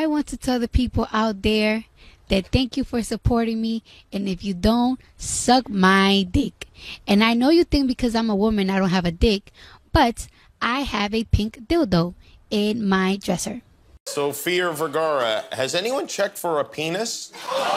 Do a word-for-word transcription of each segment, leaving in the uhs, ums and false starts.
I want to tell the people out there that thank you for supporting me, and if you don't, suck my dick. And I know you think because I'm a woman I don't have a dick, but I have a pink dildo in my dresser. Sofia Vergara, has anyone checked for a penis?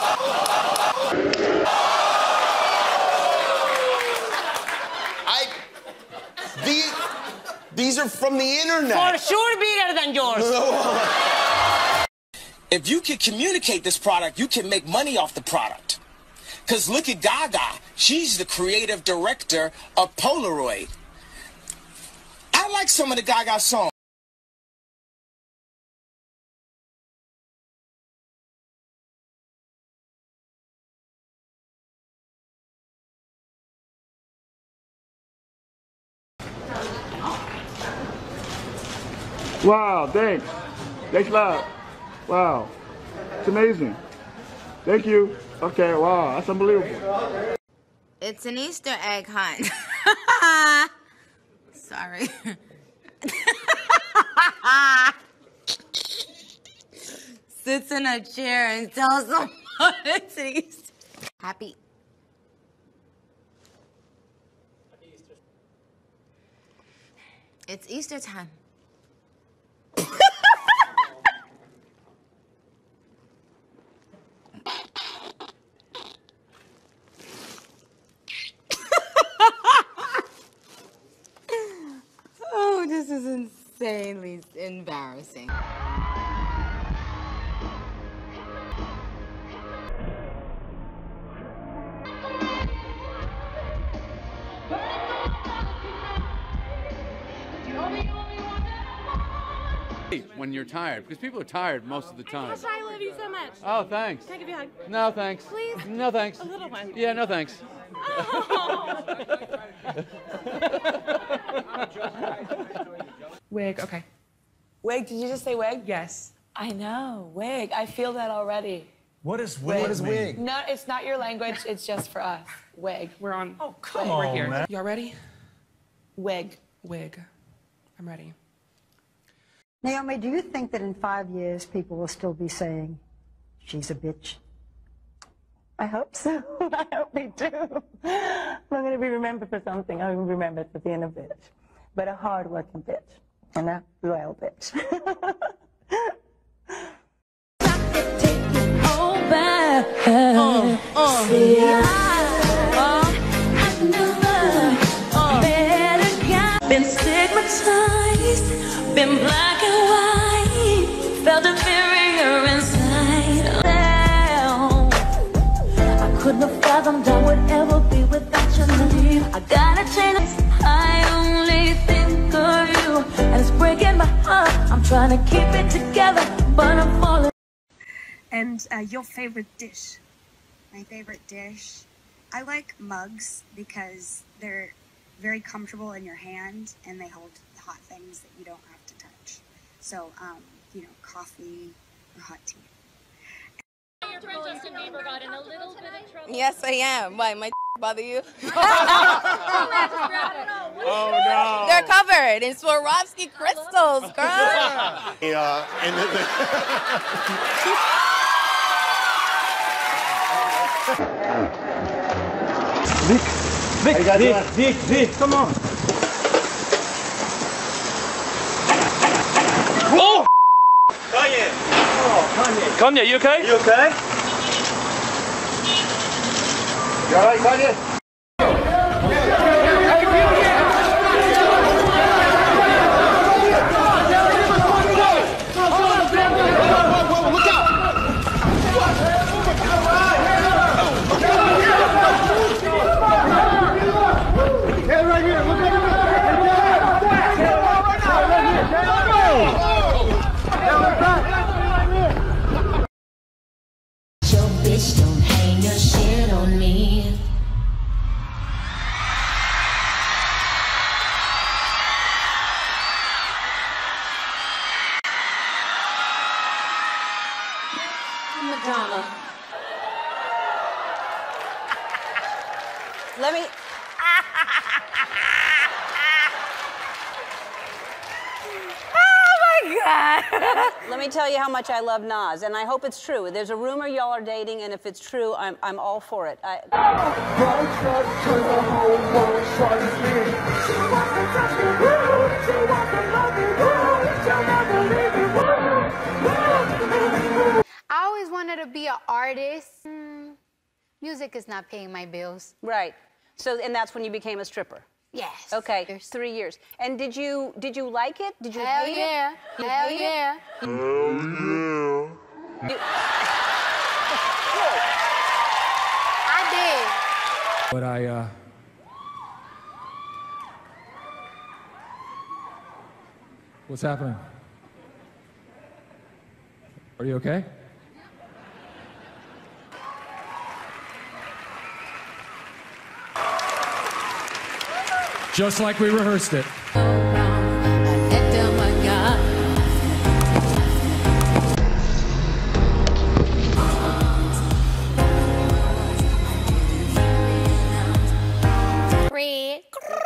I... These, these are from the internet. For sure bigger than yours. If you can communicate this product, you can make money off the product. Because look at Gaga. She's the creative director of Polaroid. I like some of the Gaga songs. Wow, thanks. Thanks a lot. Wow. It's amazing. Thank you. Okay, wow, that's unbelievable. It's an Easter egg hunt. Sorry. Sits in a chair and tells someone it's an Easter. Happy. Happy Easter. It's Easter time. Oh, this is insanely embarrassing. When you're tired, because people are tired most of the time. Gosh, I love you so much. Oh, thanks. Can I give you a hug? No, thanks. Please? No, thanks. A little one. Yeah, no, thanks. Oh. Wig, okay. Wig, did you just say wig? Yes. I know, wig. I feel that already. What is wig? What is wig? No, it's not your language. It's just for us. Wig. We're on. Oh, come We're on, here. man. Y'all ready? Wig. Wig. I'm ready. Naomi, do you think that in five years people will still be saying, she's a bitch? I hope so. I hope they do. I'm going to be remembered for something. I'm going to be remembered for being a bitch. But a hard-working bitch. And a loyal bitch. Uh, uh. Been stigmatized, been black and white, felt inferior inside. I couldn't have fathomed I would ever be without your name. I gotta change. I only think of you, and it's breaking my heart. I'm trying to keep it together, but I'm falling. And uh, your favorite dish? My favorite dish? I like mugs because they're very comfortable in your hand and they hold hot things that you don't have to touch. So, um, you know, coffee or hot tea. Your friend Justin Bieber got in a little bit of trouble. Yes, I am. Why, my bother you? Oh, no. They're covered in Swarovski crystals, girl. Yeah, and the, Vic, Vic, Vic, Vic, Vic, come on. Oh! Kanye. Oh, Kanye. Kanye, you okay? You okay? You alright, Kanye? Bitch, don't hang your shit on me. Madonna. Let me. Oh my Let me tell you how much I love Nas, and I hope it's true. There's a rumor y'all are dating, and if it's true, I'm, I'm all for it. I... I always wanted to be an artist. Mm, music is not paying my bills. Right. So, and that's when you became a stripper. Yes. Okay, there's three years. And did you did you like it? Did you Hell hate yeah. it? You Hell hate yeah. It? Hell yeah. You... I did. But I, uh... What's happening? Are you okay? Just like we rehearsed it. Red.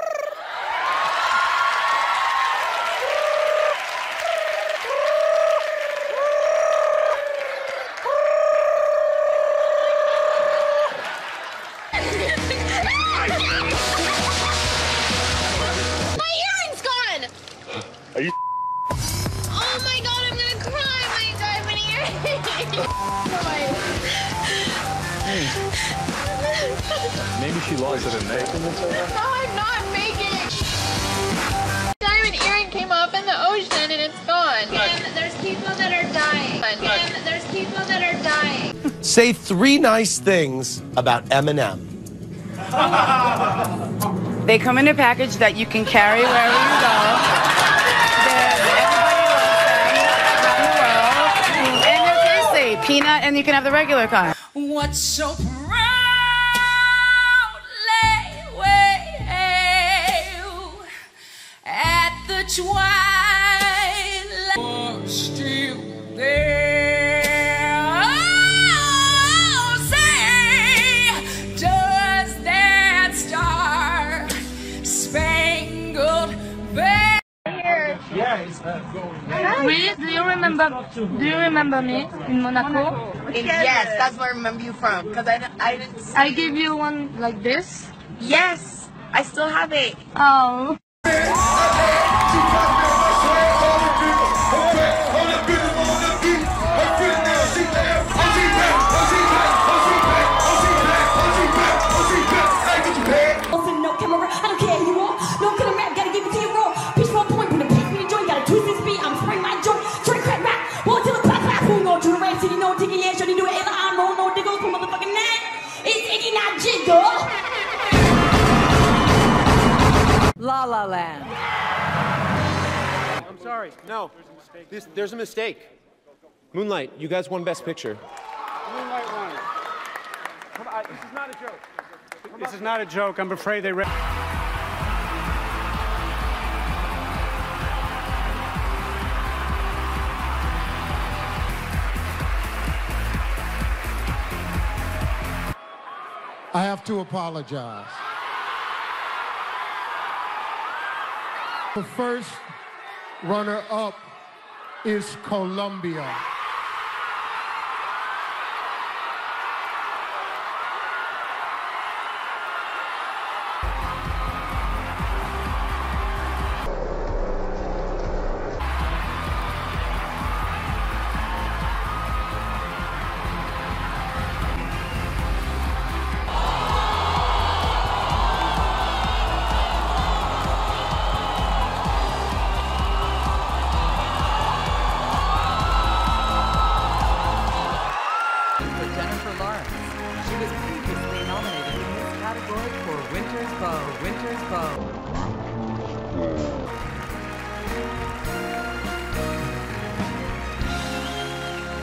Are you? Oh my god, I'm gonna cry. My god, I'm an earring. Maybe she lost it in there. No, I'm not making. Diamond earring came off in the ocean and it's gone. And there's people that are dying. And there's people that are dying. Say three nice things about Eminem. They come in a package that you can carry wherever you go. And they're tasty. Peanut, and you can have the regular kind. What's so proudly wave at the twilight oh, still there. Oh, say, does that star spangled banner? Yeah, it's uh, Oui, do you remember? Do you remember me in Monaco? Yes, that's where I remember you from. Because I, I didn't. See I gave you one like this. Yes, I still have it. Oh. No camera, I don't care who you are. No killer rap, gotta give it to you raw. Pitch one point, when the pitch me the joint, gotta twist this beat. I'm spraying my joint, straight crack rap. One till the clap clap, who know to the race city, no diggy, yeah, shorty do it, I'm roll, no diggle, from motherfucking neck. It's Iggy, not Jiggle. La La Land. I'm sorry. No. This, there's a mistake. Moonlight, you guys won Best Picture. Moonlight won. Come on, this is not a joke. This is not a joke. I'm afraid they read. I have to apologize. The first runner-up is Colombia.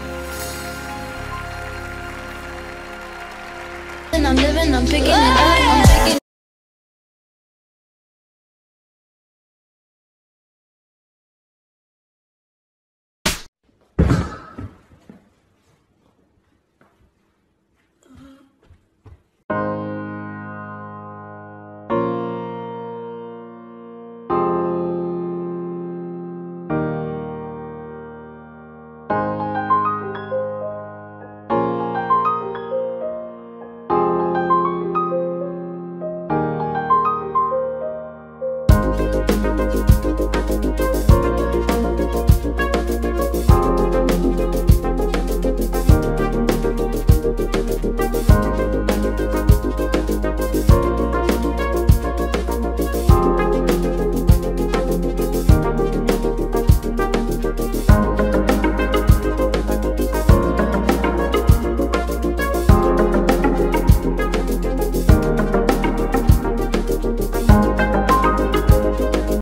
I'm living, I'm picking it up.